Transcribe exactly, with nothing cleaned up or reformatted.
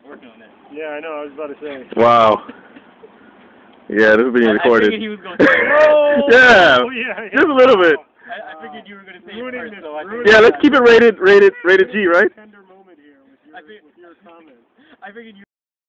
working on that. Yeah, I know. I was about to say. Wow. Yeah, this is being recorded. I figured he was going to say Oh, yeah, oh, yeah, yeah. just a little bit. I, I figured you were going to say Ruining it first, this, so I ruining Yeah, let's keep it rated, rated, rated G, right? Tender moment here with your, I fig- with your comments. I figured you